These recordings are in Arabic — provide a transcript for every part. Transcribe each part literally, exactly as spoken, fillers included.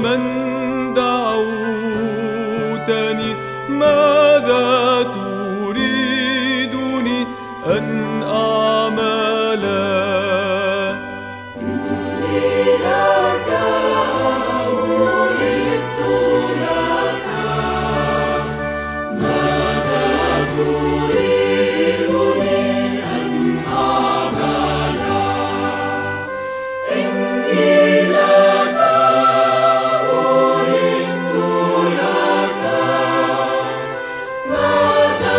من دعوتني ماذا تريدني أن أعمل؟ إني لك ولدت لك، ماذا تريدني أن أعمل؟ إني لك ولدت لك، ماذا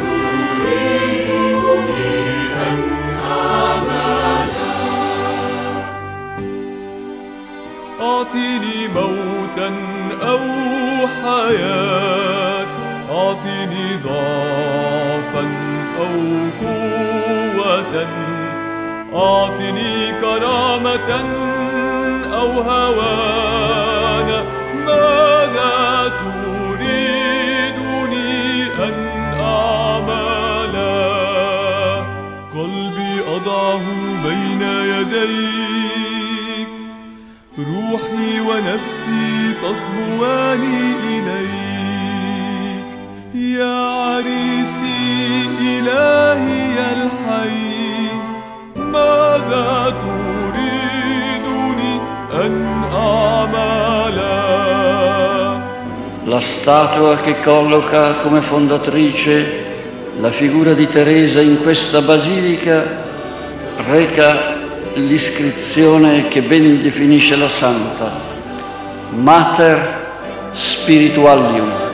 تريدني أن أعمل؟ أعطني موتا أو حياة، أعطني ضعفا أو قوة، أعطني كرامة أو هوانا، ماذا تريدني أن أعمل؟ قلبي أضعه بين يديك، روحي ونفسي تصبوان إليك، يا عريسي إلهي الحي، ماذا تريدني أن أعمل؟ La statua che colloca come fondatrice la figura di Teresa in questa basilica reca l'iscrizione che ben definisce la santa: Mater Spiritualium.